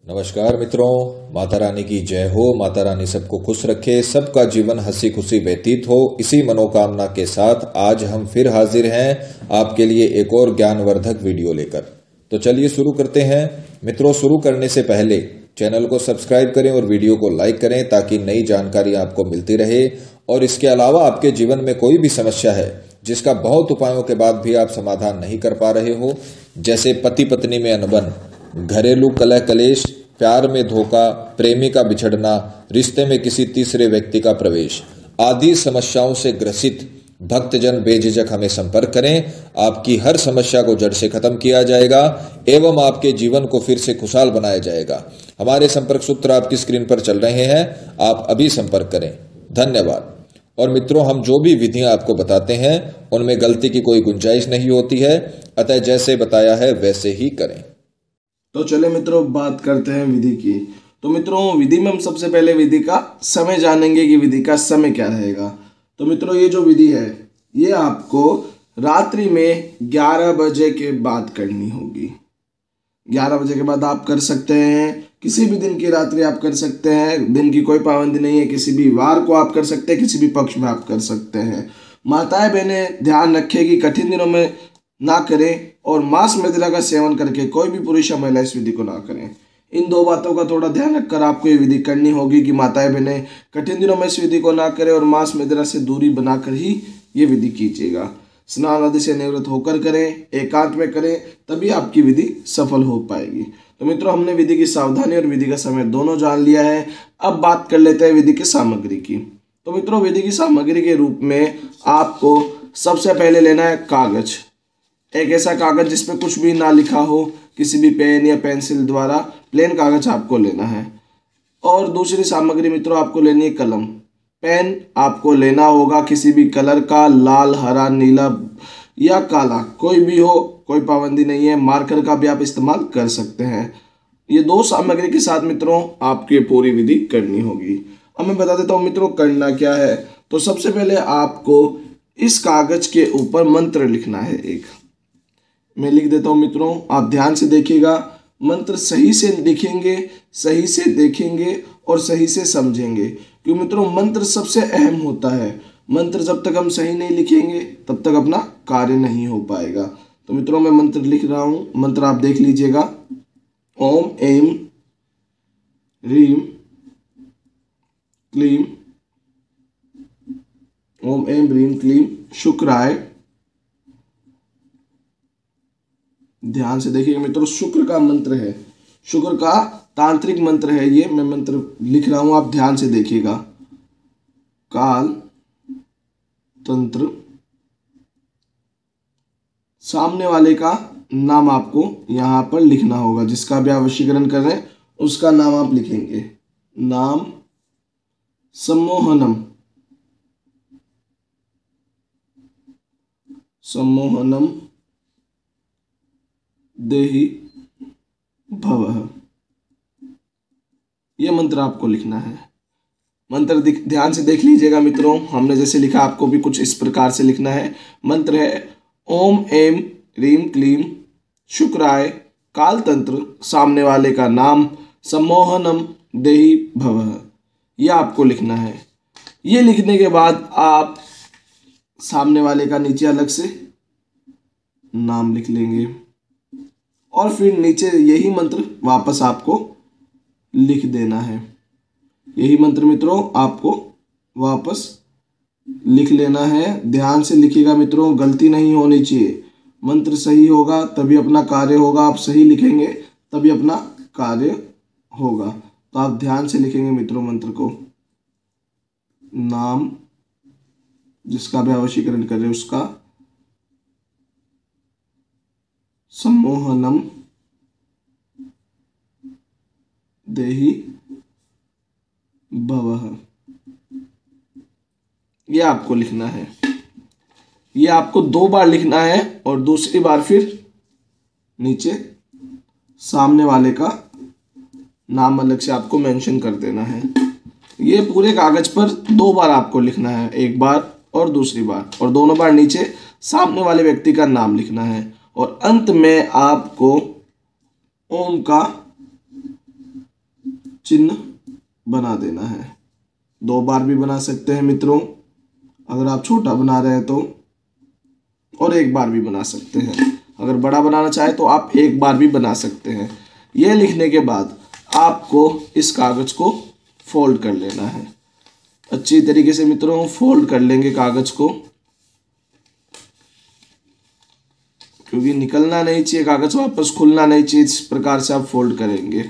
नमस्कार मित्रों, माता रानी की जय हो। माता रानी सबको खुश रखे, सबका जीवन हंसी खुशी व्यतीत हो। इसी मनोकामना के साथ आज हम फिर हाजिर हैं आपके लिए एक और ज्ञानवर्धक वीडियो लेकर। तो चलिए शुरू करते हैं। मित्रों, शुरू करने से पहले चैनल को सब्सक्राइब करें और वीडियो को लाइक करें ताकि नई जानकारी आपको मिलती रहे। और इसके अलावा आपके जीवन में कोई भी समस्या है जिसका बहुत उपायों के बाद भी आप समाधान नहीं कर पा रहे हो, जैसे पति पत्नी में अनबन, घरेलू कलह कलेश, प्यार में धोखा, प्रेमी का बिछड़ना, रिश्ते में किसी तीसरे व्यक्ति का प्रवेश आदि समस्याओं से ग्रसित भक्तजन बेझिझक हमें संपर्क करें। आपकी हर समस्या को जड़ से खत्म किया जाएगा एवं आपके जीवन को फिर से खुशहाल बनाया जाएगा। हमारे संपर्क सूत्र आपकी स्क्रीन पर चल रहे हैं, आप अभी संपर्क करें। धन्यवाद। और मित्रों, हम जो भी विधियां आपको बताते हैं उनमें गलती की कोई गुंजाइश नहीं होती है, अतः जैसे बताया है वैसे ही करें। तो चले मित्रों, बात करते हैं विधि की। तो मित्रों, विधि में हम सबसे पहले विधि का समय जानेंगे कि विधि का समय क्या रहेगा। तो मित्रों, ये जो विधि है ये आपको रात्रि में 11 बजे के बाद करनी होगी। 11 बजे के बाद आप कर सकते हैं, किसी भी दिन की रात्रि आप कर सकते हैं, दिन की कोई पाबंदी नहीं है। किसी भी वार को आप कर सकते हैं, किसी भी पक्ष में आप कर सकते हैं। माताएं बहनें ध्यान रखें कि कठिन दिनों में ना करें और मांस मदिरा का सेवन करके कोई भी पुरुष या महिला इस विधि को ना करें। इन दो बातों का थोड़ा ध्यान रखकर आपको ये विधि करनी होगी कि माताएं बहनें कठिन दिनों में इस विधि को ना करें और मांस मदिरा से दूरी बनाकर ही ये विधि कीजिएगा। स्नान आदि से निवृत्त होकर करें, एकांत में करें, तभी आपकी विधि सफल हो पाएगी। तो मित्रों, हमने विधि की सावधानी और विधि का समय दोनों जान लिया है। अब बात कर लेते हैं विधि की सामग्री की। तो मित्रों, विधि की सामग्री के रूप में आपको सबसे पहले लेना है कागज। एक ऐसा कागज जिसपे कुछ भी ना लिखा हो, किसी भी पेन या पेंसिल द्वारा प्लेन कागज आपको लेना है। और दूसरी सामग्री मित्रों, आपको लेनी है कलम। पेन आपको लेना होगा किसी भी कलर का, लाल, हरा, नीला या काला, कोई भी हो, कोई पाबंदी नहीं है। मार्कर का भी आप इस्तेमाल कर सकते हैं। ये दो सामग्री के साथ मित्रों आपकी पूरी विधि करनी होगी। अब मैं बता देता हूँ मित्रों करना क्या है। तो सबसे पहले आपको इस कागज के ऊपर मंत्र लिखना है। एक मैं लिख देता हूं मित्रों, आप ध्यान से देखिएगा। मंत्र सही से लिखेंगे, सही से देखेंगे और सही से समझेंगे, क्योंकि मित्रों मंत्र सबसे अहम होता है। मंत्र जब तक हम सही नहीं लिखेंगे तब तक अपना कार्य नहीं हो पाएगा। तो मित्रों, मैं मंत्र लिख रहा हूं, मंत्र आप देख लीजिएगा। ओम ऐं ह्रीं क्लीं, ओम ऐं ह्रीं क्लीं शुक्राय। ध्यान से देखिए मित्रों, शुक्र का मंत्र है, शुक्र का तांत्रिक मंत्र है ये। मैं मंत्र लिख रहा हूं, आप ध्यान से देखिएगा। काल तंत्र, सामने वाले का नाम आपको यहां पर लिखना होगा, जिसका भी आप वशीकरण कर रहे हैं उसका नाम आप लिखेंगे। नाम सम्मोहनम, सम्मोहनम देहि भवः, यह मंत्र आपको लिखना है। मंत्र ध्यान से देख लीजिएगा मित्रों, हमने जैसे लिखा आपको भी कुछ इस प्रकार से लिखना है। मंत्र है ओम ऐं ह्रीं क्लीं शुक्राय काल तंत्र, सामने वाले का नाम, सम्मोहनम देहि भवः, यह आपको लिखना है। ये लिखने के बाद आप सामने वाले का नीचे अलग से नाम लिख लेंगे और फिर नीचे यही मंत्र वापस आपको लिख देना है। यही मंत्र मित्रों आपको वापस लिख लेना है। ध्यान से लिखिएगा मित्रों, गलती नहीं होनी चाहिए। मंत्र सही होगा तभी अपना कार्य होगा, आप सही लिखेंगे तभी अपना कार्य होगा। तो आप ध्यान से लिखेंगे मित्रों मंत्र को। नाम जिसका भी वशीकरण कर रहे हैं उसका, सम्मोहनम देहि भवः, यह आपको लिखना है। यह आपको 2 बार लिखना है और दूसरी बार फिर नीचे सामने वाले का नाम अलग से आपको मेंशन कर देना है। ये पूरे कागज पर 2 बार आपको लिखना है, एक बार और दूसरी बार, और दोनों बार नीचे सामने वाले व्यक्ति का नाम लिखना है। और अंत में आपको ओम का चिन्ह बना देना है। 2 बार भी बना सकते हैं मित्रों अगर आप छोटा बना रहे हैं तो, और 1 बार भी बना सकते हैं। अगर बड़ा बनाना चाहे तो आप 1 बार भी बना सकते हैं। यह लिखने के बाद आपको इस कागज़ को फोल्ड कर लेना है। अच्छी तरीके से मित्रों फोल्ड कर लेंगे कागज़ को, क्योंकि निकलना नहीं चाहिए कागज़, वापस खुलना नहीं चाहिए। इस प्रकार से आप फोल्ड करेंगे।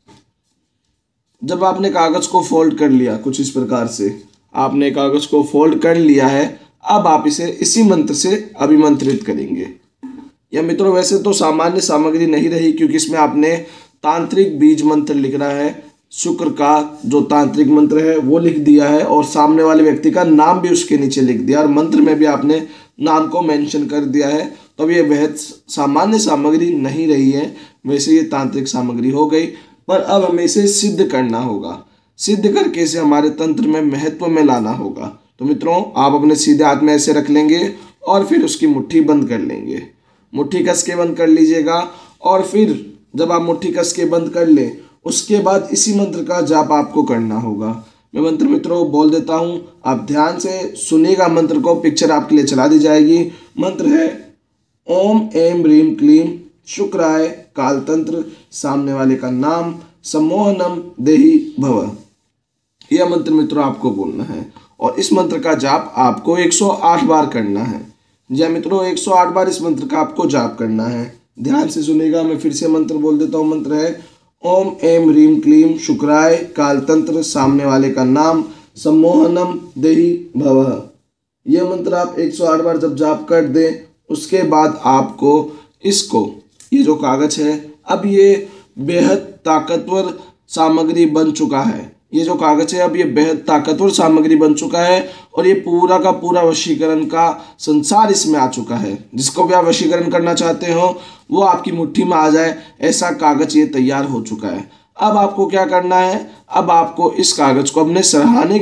जब आपने कागज़ को फोल्ड कर लिया, कुछ इस प्रकार से आपने कागज़ को फोल्ड कर लिया है, अब आप इसे इसी मंत्र से अभिमंत्रित करेंगे। यह मित्रों वैसे तो सामान्य सामग्री नहीं रही, क्योंकि इसमें आपने तांत्रिक बीज मंत्र लिखना है। शुक्र का जो तांत्रिक मंत्र है वो लिख दिया है, और सामने वाले व्यक्ति का नाम भी उसके नीचे लिख दिया, और मंत्र में भी आपने नाम को मेंशन कर दिया है। तो अब ये बेहद सामान्य सामग्री नहीं रही है, वैसे ये तांत्रिक सामग्री हो गई। पर अब हमें इसे सिद्ध करना होगा। सिद्ध करके इसे हमारे तंत्र में महत्व में लाना होगा। तो मित्रों आप अपने सीधे हाथ में ऐसे रख लेंगे और फिर उसकी मुट्ठी बंद कर लेंगे। मुट्ठी कस के बंद कर लीजिएगा, और फिर जब आप मुट्ठी कस के बंद कर लें उसके बाद इसी मंत्र का जाप आपको करना होगा। मैं मंत्र मित्रों बोल देता हूँ, आप ध्यान से सुनिएगा मंत्र को। पिक्चर आपके लिए चला दी जाएगी। मंत्र है ओम ऐं ह्रीं क्लीं शुक्राय कालतंत्र, सामने वाले का नाम सम्मोहनम देहि भव। यह मंत्र मित्रों आपको बोलना है, और इस मंत्र का जाप आपको 108 बार करना है। जी मित्रों 108 बार इस मंत्र का आपको जाप करना है। ध्यान से सुनिएगा, मैं फिर से मंत्र बोल देता हूँ। मंत्र है ओम ऐं ह्रीं क्लीं शुक्राय कालतंत्र, सामने वाले का नाम सम्मोहनम देहि भव। यह मंत्र आप 108 बार जब जाप कर दें उसके बाद आपको इसको, ये जो कागज है अब ये बेहद ताकतवर सामग्री बन चुका है। ये जो कागज है अब ये बेहद ताकतवर सामग्री बन चुका है, और ये पूरा का पूरा वशीकरण का संसार इसमें आ चुका है। जिसको भी आप वशीकरण करना चाहते हो वो आपकी मुट्ठी में आ जाए, ऐसा कागज ये तैयार हो चुका है। अब आपको क्या करना है, अब आपको इस कागज को अपने सिरहाने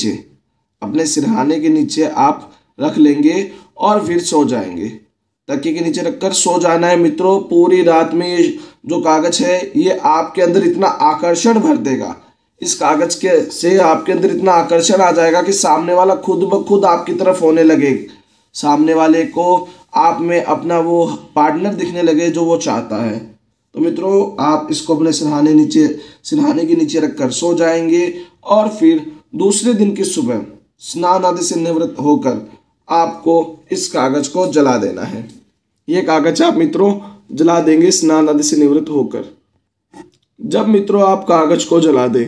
के नीचे आप रख लेंगे और फिर सो जाएंगे। तकिए के नीचे रखकर सो जाना है मित्रों। पूरी रात में ये जो कागज है ये आपके अंदर इतना आकर्षण भर देगा, इस कागज के से आपके अंदर इतना आकर्षण आ जाएगा कि सामने वाला खुद ब खुद आपकी तरफ होने लगे। सामने वाले को आप में अपना वो पार्टनर दिखने लगे जो वो चाहता है। तो मित्रों आप इसको अपने सिरहाने के नीचे रखकर सो जाएंगे, और फिर दूसरे दिन की सुबह स्नान आदि से निवृत्त होकर आपको इस कागज को जला देना है। ये कागज आप मित्रों जला देंगे स्नान आदि से निवृत्त होकर। जब मित्रों आप कागज को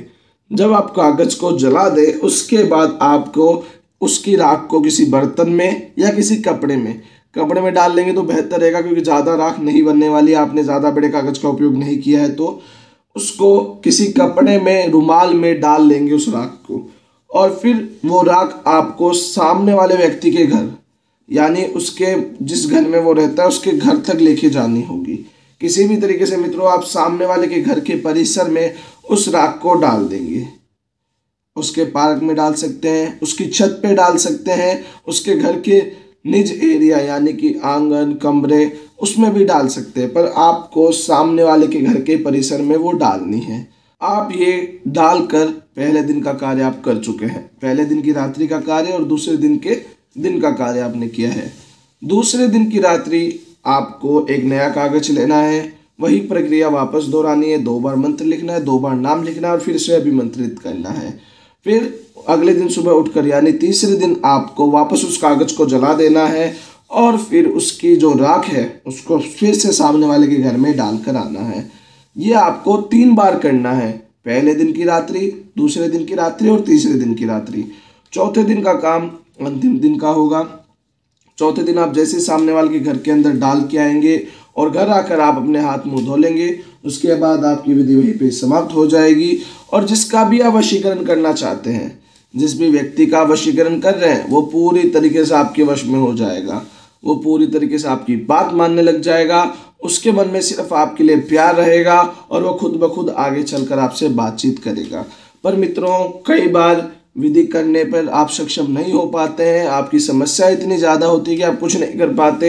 जला दे उसके बाद आपको उसकी राख को किसी बर्तन में या किसी कपड़े में डाल लेंगे तो बेहतर रहेगा, क्योंकि ज़्यादा राख नहीं बनने वाली है। आपने ज़्यादा बड़े कागज का उपयोग नहीं किया है, तो उसको किसी कपड़े में, रुमाल में डाल लेंगे उस राख को, और फिर वो राख आपको सामने वाले व्यक्ति के घर, यानी उसके जिस घर में वो रहता है उसके घर तक लेके जानी होगी। किसी भी तरीके से मित्रों आप सामने वाले के घर के परिसर में उस राख को डाल देंगे। उसके पार्क में डाल सकते हैं, उसकी छत पे डाल सकते हैं, उसके घर के निज एरिया यानी कि आंगन, कमरे, उसमें भी डाल सकते हैं, पर आपको सामने वाले के घर के परिसर में वो डालनी है। आप ये डालकर पहले दिन का कार्य आप कर चुके हैं। पहले दिन की रात्रि का कार्य और दूसरे दिन के दिन का कार्य आपने किया है। दूसरे दिन की रात्रि आपको एक नया कागज लेना है, वही प्रक्रिया वापस दोहरानी है। 2 बार मंत्र लिखना है, 2 बार नाम लिखना है, और फिर से अभिमंत्रित करना है। फिर अगले दिन सुबह उठकर यानी तीसरे दिन आपको वापस उस कागज को जला देना है, और फिर उसकी जो राख है उसको फिर से सामने वाले के घर में डालकर आना है। ये आपको 3 बार करना है। पहले दिन की रात्रि, दूसरे दिन की रात्रि और तीसरे दिन की रात्रि। चौथे दिन का काम अंतिम दिन का होगा। चौथे दिन आप जैसे सामने वाले के घर के अंदर डाल के आएंगे और घर आकर आप अपने हाथ मुंह धो लेंगे। उसके बाद आपकी विधि वहीं पे समाप्त हो जाएगी। और जिसका भी आप वशीकरण करना चाहते हैं, जिस भी व्यक्ति का वशीकरण कर रहे हैं, वो पूरी तरीके से आपके वश में हो जाएगा। वो पूरी तरीके से आपकी बात मानने लग जाएगा। उसके मन में सिर्फ आपके लिए प्यार रहेगा और वो खुद ब खुद आगे चलकर आपसे बातचीत करेगा। पर मित्रों कई बार विधि करने पर आप सक्षम नहीं हो पाते हैं, आपकी समस्या इतनी ज़्यादा होती है कि आप कुछ नहीं कर पाते,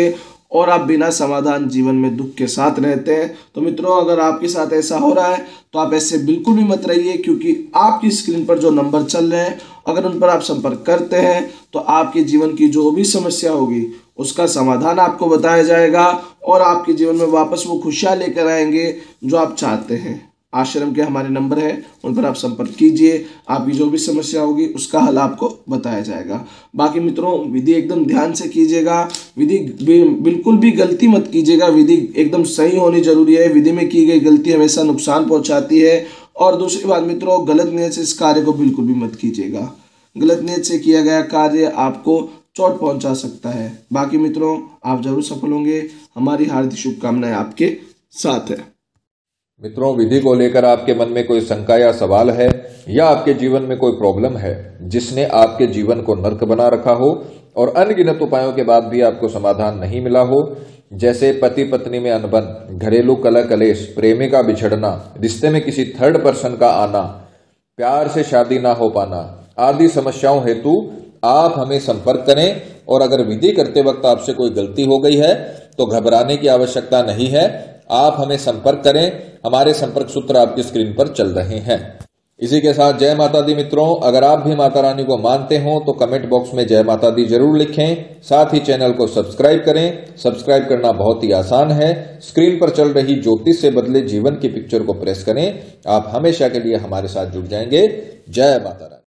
और आप बिना समाधान जीवन में दुख के साथ रहते हैं। तो मित्रों, अगर आपके साथ ऐसा हो रहा है तो आप ऐसे बिल्कुल भी मत रहिए, क्योंकि आपकी स्क्रीन पर जो नंबर चल रहे हैं, अगर उन पर आप संपर्क करते हैं तो आपके जीवन की जो भी समस्या होगी उसका समाधान आपको बताया जाएगा और आपके जीवन में वापस वो खुशियाँ लेकर आएंगे जो आप चाहते हैं। आश्रम के हमारे नंबर है, उन पर आप संपर्क कीजिए, आपकी जो भी समस्या होगी उसका हल आपको बताया जाएगा। बाकी मित्रों, विधि एकदम ध्यान से कीजिएगा, विधि बिल्कुल भी गलती मत कीजिएगा, विधि एकदम सही होनी जरूरी है। विधि में की गई गलती हमेशा नुकसान पहुंचाती है। और दूसरी बात मित्रों, गलत नियत से इस कार्य को बिल्कुल भी मत कीजिएगा। गलत नियत से किया गया कार्य आपको चोट पहुंचा सकता है। बाकी मित्रों, आप जरूर सफल होंगे, हमारी हार्दिक शुभकामनाएं आपके साथ है। मित्रों, विधि को लेकर आपके मन में कोई शंका या सवाल है, या आपके जीवन में कोई प्रॉब्लम है जिसने आपके जीवन को नर्क बना रखा हो और अनगिनत उपायों के बाद भी आपको समाधान नहीं मिला हो, जैसे पति पत्नी में अनबन, घरेलू कलह कलेश, प्रेमिका बिछड़ना, रिश्ते में किसी थर्ड पर्सन का आना, प्यार से शादी ना हो पाना आदि समस्याओं हेतु आप हमें संपर्क करें। और अगर विधि करते वक्त आपसे कोई गलती हो गई है तो घबराने की आवश्यकता नहीं है, आप हमें संपर्क करें। हमारे संपर्क सूत्र आपकी स्क्रीन पर चल रहे हैं। इसी के साथ जय माता दी मित्रों, अगर आप भी माता रानी को मानते हो तो कमेंट बॉक्स में जय माता दी जरूर लिखें। साथ ही चैनल को सब्सक्राइब करें। सब्सक्राइब करना बहुत ही आसान है, स्क्रीन पर चल रही ज्योतिष से बदले जीवन की पिक्चर को प्रेस करें। आप हमेशा के लिए हमारे साथ जुड़ जाएंगे। जय माता रानी।